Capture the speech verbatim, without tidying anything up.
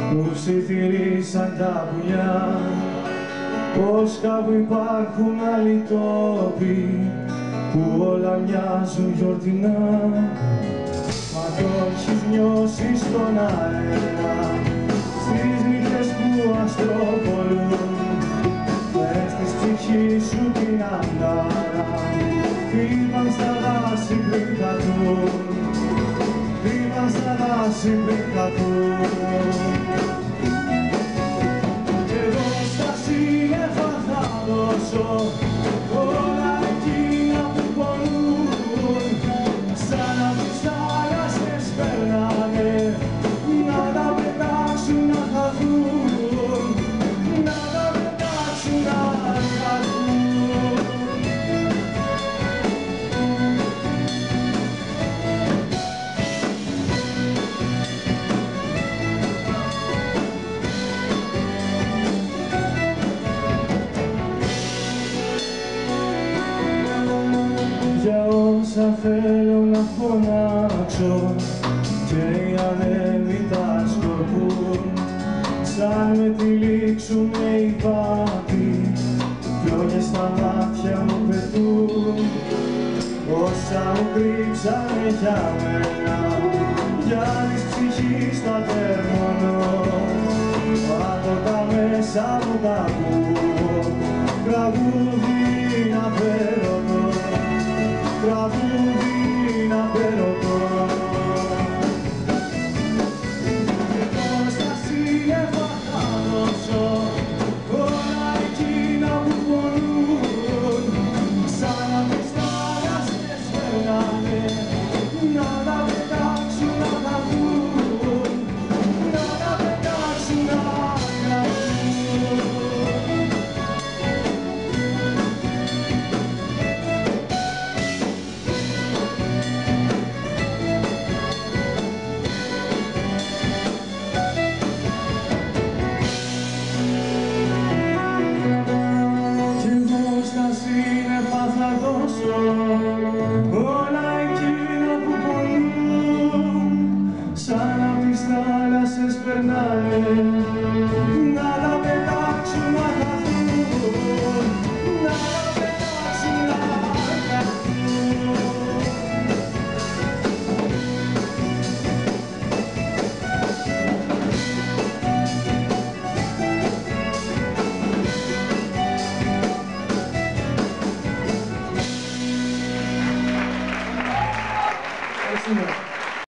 που ψιθυρίσαν τα πουλιά, πως κάπου υπάρχουν άλλοι τόποι που όλα μοιάζουν γιορτινά. Μα το έχεις νιώσει στον αέρα, στις νύχτες που αστροπολούν, μες της ψυχής σου την αντάρα, κρύβαν στα δάση πριν χαθούν, κρύβαν στα δάση πριν χαθούν. Κι εγώ στα σύννεφα θα δώσω όλα εκείνα που πονούν, σαν να τις θάλασσες περνάνε, να τα πετάξουν να χαθούν, να τα πετάξουν να χαθούν. Για όσα θέλω να φωνάξω και οι ανέμοι τα σκορπούν, σαν με τυλίξουνε οι πάποι, φλόγες στα μάτια μου πετούν. Όσα μου κρύψανε για μένα, για της ψυχής τα τερμονώ, από τα μέσα μου τα ακούω, τραγούδι να περωτώ, τραγούδι να περωτώ. Εγώ στα σύννεφα θα δώσω όλα εκείνα που πονούν, σαν να τις θάλασσες περνάνε, να τα πετάξουν να χαθούν, να τα πετάξουν να χαθούν. Θα δώσω όλα εκείνα που πονούν, σαν να τις θάλασσες περνάνε, να τα πετάξουν να χαθούν, να τα πετάξουν να χαθούν. Спасибо.